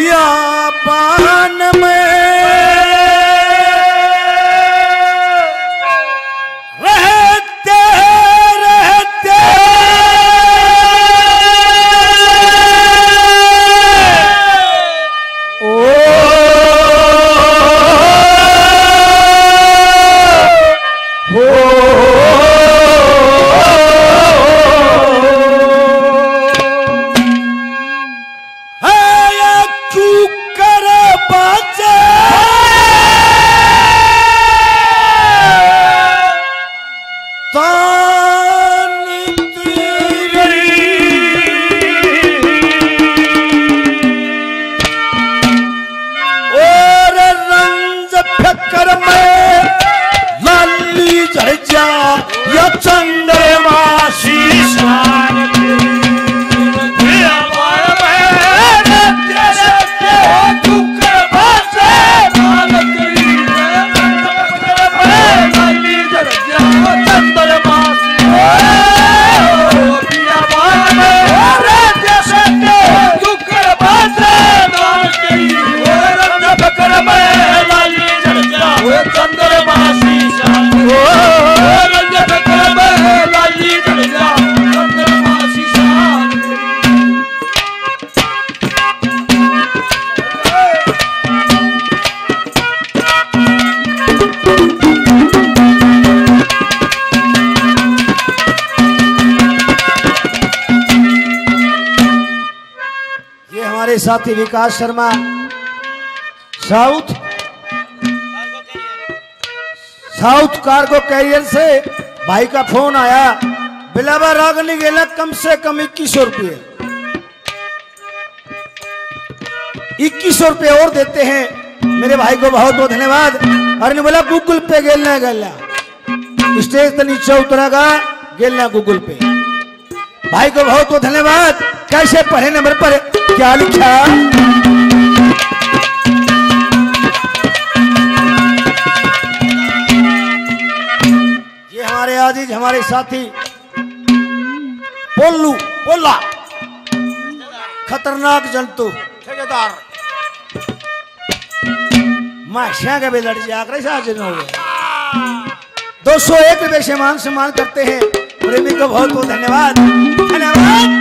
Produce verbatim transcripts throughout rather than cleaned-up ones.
बियाबान में रहते रहते ओ हो या चंद्रमा शीशान साथी Vikas Sharma south south cargo carrier से भाई का फोन आया, बिलावा रागनी गेला कम से कम इक्कीस सौ रुपये इक्कीस सौ रुपये और देते हैं मेरे भाई को, बहुत बहुत धन्यवाद। अरे बोला गूगल पे गेलना गेलना स्टेज तो नीचे उतरागा गेलना गूगल पे, भाई को बहुत बहुत धन्यवाद। कैसे पढ़े नंबर पर क्या लिखा, ये हमारे आजीज हमारे साथी पोल्लू पोला खतरनाक जंतु ठेकेदार माशा का भी लड़ जाकर हो गया। दो सौ एक रुपये से मान सम्मान करते हैं प्रेमी को बहुत बहुत धन्यवाद धन्यवाद।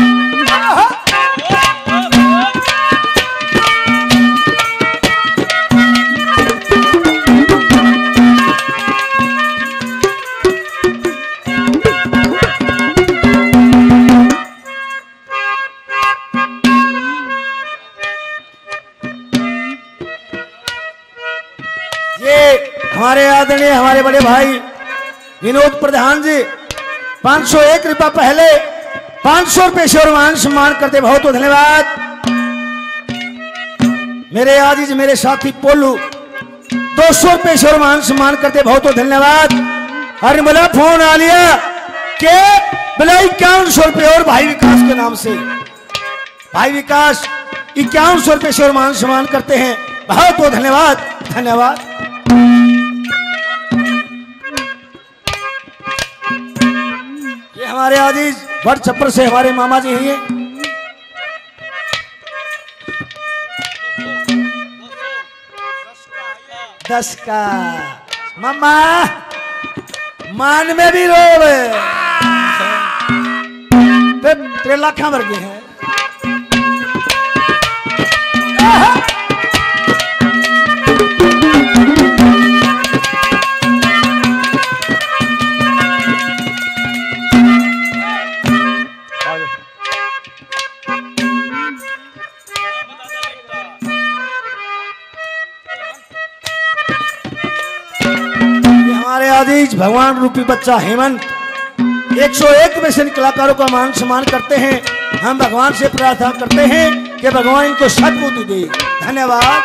हमारे आदरणीय हमारे बड़े भाई विनोद प्रधान जी पांच सौ एक रुपया पहले पांच सौ रुपये से और मान सम्मान करते बहुत बहुत धन्यवाद। मेरे आजीज मेरे साथी पोलू दो सौ रुपये से और मान सम्मान करते बहुत बहुत धन्यवाद। अरे बोला फोन आ लिया के बोला इक्यावन सौ रुपये और भाई विकास के नाम से, भाई विकास इक्यावन सौ रुपये से और मान सम्मान करते हैं बहुत बहुत धन्यवाद धन्यवाद। हमारे आजीज बड़ छप्पर से हमारे मामा जी हैं, दस का मामा मान में भी रोब तेरे लाखा भर गए हैं। आजीज भगवान रूपी बच्चा हेमंत एक सौ एक में से कलाकारों का मान सम्मान करते हैं। हम भगवान से प्रार्थना करते हैं कि भगवान इनको सद्बुद्धि दे धन्यवाद।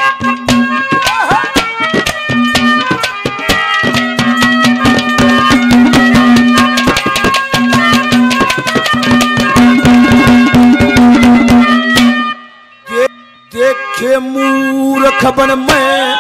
दे, देखे मूर्ख बन में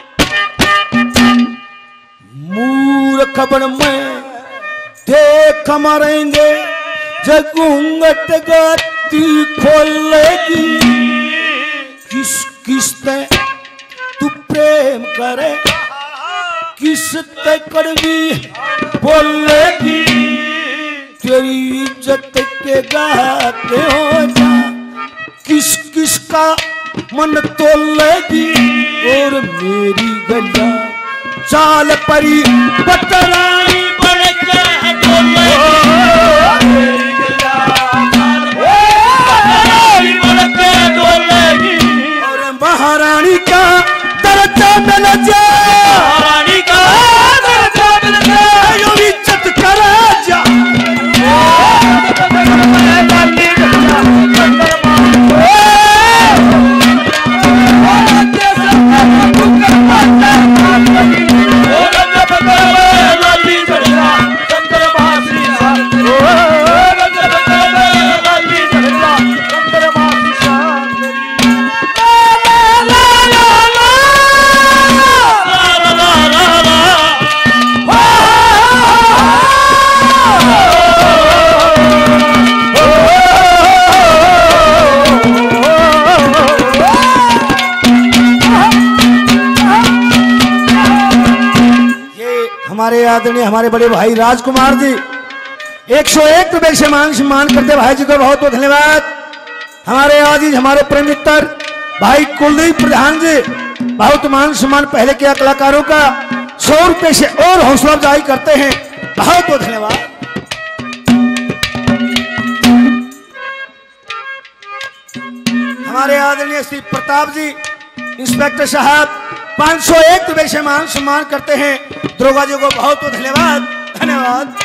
मूर्ख बन में देख मरेंगे जब घूंघट गाती खोलेगी किस किसते तू प्रेम करे, किसते कड़वी बोलेगी, तेरी इज्जत के गाते हो जा, किस किस का मन तोलेगी, और मेरी गला चाल परी पतरानी बन के डोलेगी, और महारानी का दर्जा मिल जाए, महारानी का दर्जा मिल जाए, यो इज्जत करा जा, हमारे आदरणीय हमारे बड़े भाई राजकुमार जी एक सौ एक रुपए से मान सम्मान करते भाई जी को बहुत बहुत धन्यवाद। हमारे आजीज हमारे प्रेम मित्र भाई कुलदीप प्रधान जी बहुत मान सम्मान पहले किया कलाकारों का सौ रुपए से और हौसला अफजाई करते हैं, बहुत बहुत धन्यवाद। हमारे आदरणीय श्री प्रताप जी इंस्पेक्टर साहब पांच सौ एक रुपए से मान सम्मान करते हैं, दरोगा जी को बहुत बहुत धन्यवाद धन्यवाद।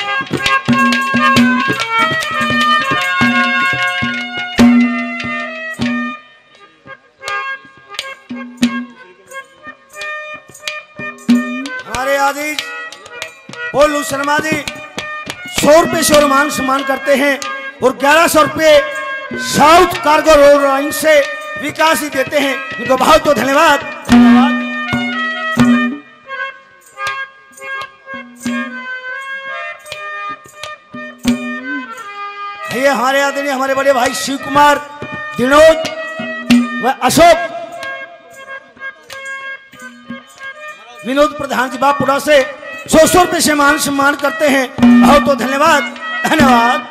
हमारे आजीज भोलू शर्मा जी सौ रुपए से और मान सम्मान करते हैं, और ग्यारह सौ रुपए साउथ कार्गो रोड लाइन से विकास ही देते हैं, इनको बहुत बहुत धन्यवाद धन्यवाद। ये हमारे आदरणीय हमारे बड़े भाई शिव कुमार विनोद व अशोक विनोद प्रधान जी बापुरा से सौ सौ रुपए से मान सम्मान करते हैं, बहुत बहुत धन्यवाद धन्यवाद।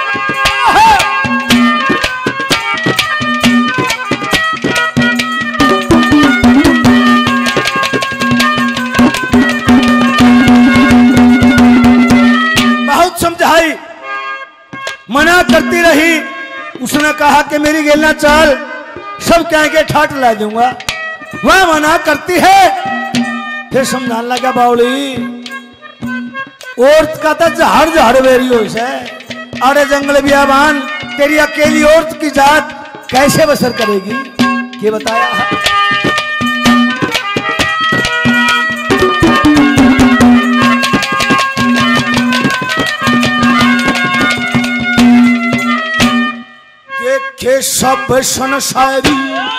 बहुत समझाई मना करती रही, उसने कहा कि मेरी गेलना चाल सब कहेंगे ठाट ला दूंगा, वह मना करती है, फिर समझाने लगा बाउली औरत का तो जहर जहर वेरी हो से, अरे जंगल बियाबान तेरी अकेली औरत की जात कैसे बसर करेगी, ये बताया है। देखे सब संसारी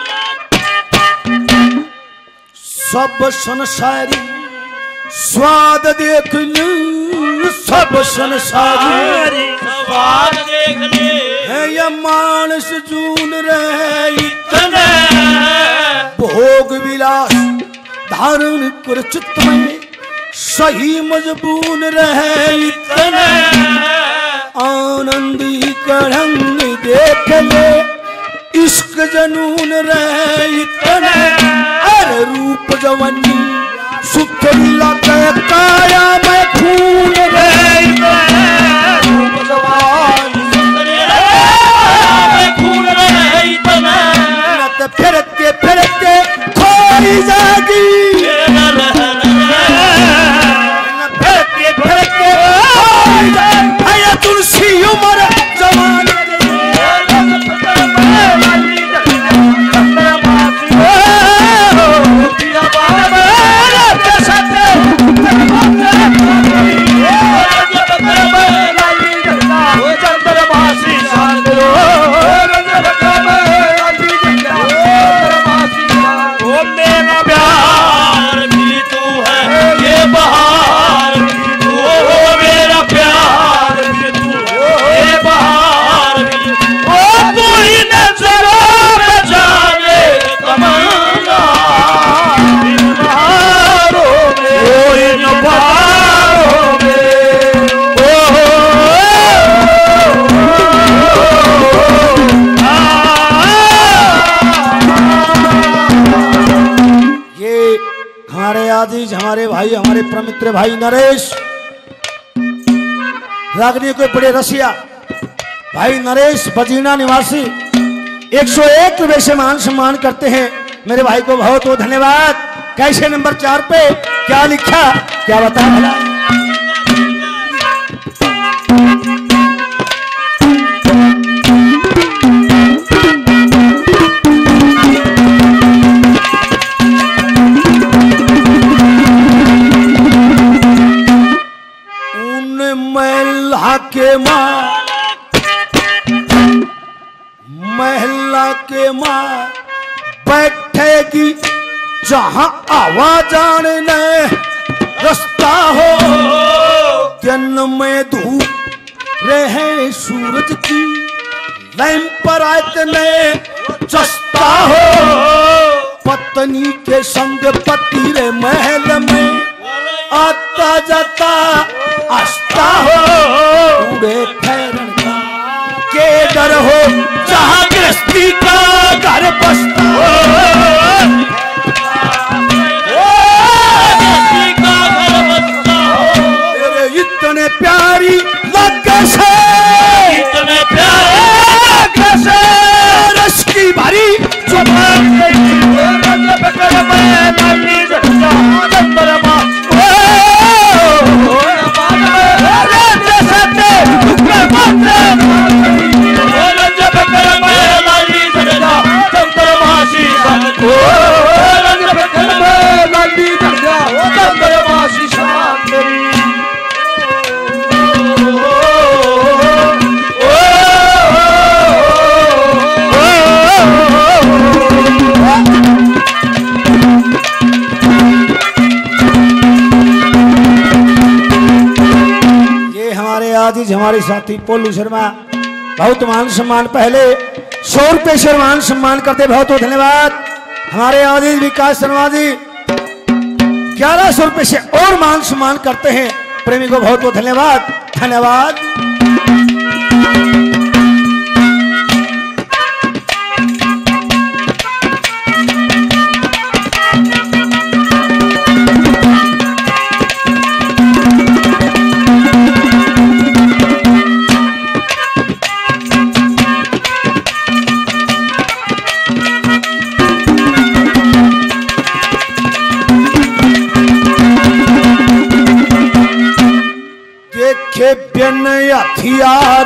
सब संसारी स्वाद देख ले, सब संसारी स्वाद देख ले, है या मानस जून रहे इतने, भोग विलास धारण कर चित्त में सही मजबून रहे इतने, आनंदी करंग देख ले इश्क जनून रहे इतने, अरे रूप जवानी सुथरी लगे काया में खून रहे इतने, रूप जवानी में खून रहे इतने, नत फिरते फिरते खोई जागी, फिरते फिरते खोई जागी, तुलसी उम्र जवान हमारे भाई हमारे प्रमित्र भाई नरेश रागनी के बड़े रसिया भाई नरेश बजीना निवासी एक सौ एक रुपये से मान सम्मान करते हैं मेरे भाई को बहुत बहुत धन्यवाद। कैसे नंबर चार पे क्या लिखा क्या बता भला। महिला के माँ महिला के माँ बैठेगी जहाँ आवाज आने रास्ता हो दिन में धूप रहे सूरज की लैंप पर आतने चस्ता हो पत्नी के संग पति रे महल में आता जाता आस्था हो पूरे ठहरन का के डर हो जहाँ गृहस्थी का घर बसता हो तेरे इतने प्यारी लगे से इतने प्यारे से रस की भारी हमारे साथी पोलू शर्मा बहुत मान सम्मान पहले सौ रुपये से मान सम्मान करते बहुत बहुत धन्यवाद। हमारे आदिल विकास शर्मा जी ग्यारह सौ रुपये से और मान सम्मान करते हैं प्रेमी को बहुत बहुत धन्यवाद धन्यवाद। बिन हथियार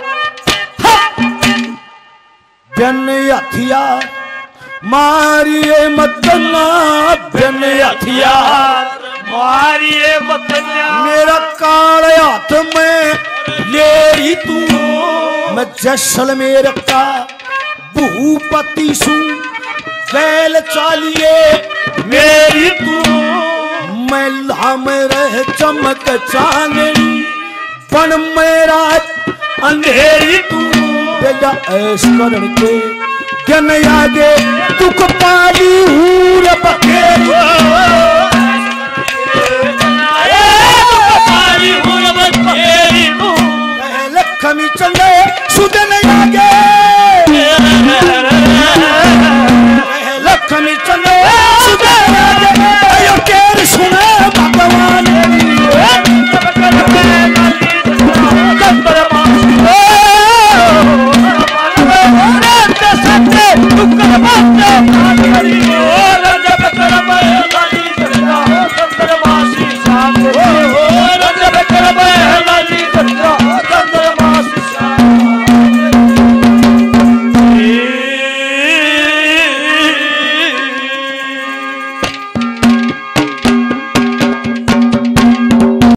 बिन हथियार मारिए मतना बिन हथियार मारिए मतना मेरा काले हाथ में ले तू मैं जैसलमेर का भूपति सू बैल चालिए मेरी तू मैं लाम रह चमक चांदनी पण मेरा अंधेरी तू बेटा ऐश करण के जन आगे दुख पाली हूर बखेरी